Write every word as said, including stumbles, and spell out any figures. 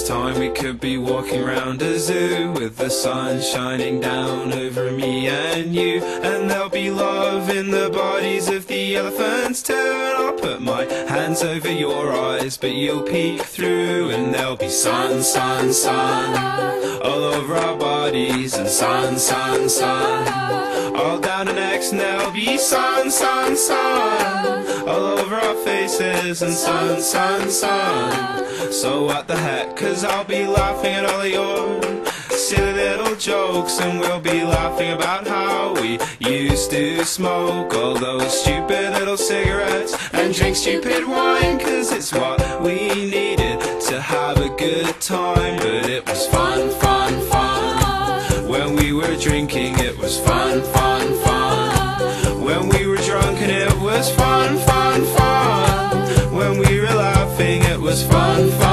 Christmas time we could be walking round a zoo with the sun shining down over me and you, and there'll be love in the bodies of the elephants too. And I'll put my hands over your eyes, but you'll peek through, and there'll be sun, sun, sun all over our bodies, and sun, sun, sun all down our necks, and there'll be sun, sun, sun all over our faces, and sun, sun, sun. So what the heck, 'cause I'll be laughing at all of your silly little jokes, and we'll be laughing about how we used to smoke all those stupid little cigarettes and drink stupid wine, 'cause it's what we needed to have a good time. But it was fun, fun, fun when we were drinking. It was fun, fun, fun when we were drunk, and it was fun, fun, fun when we were laughing. It was fun, fun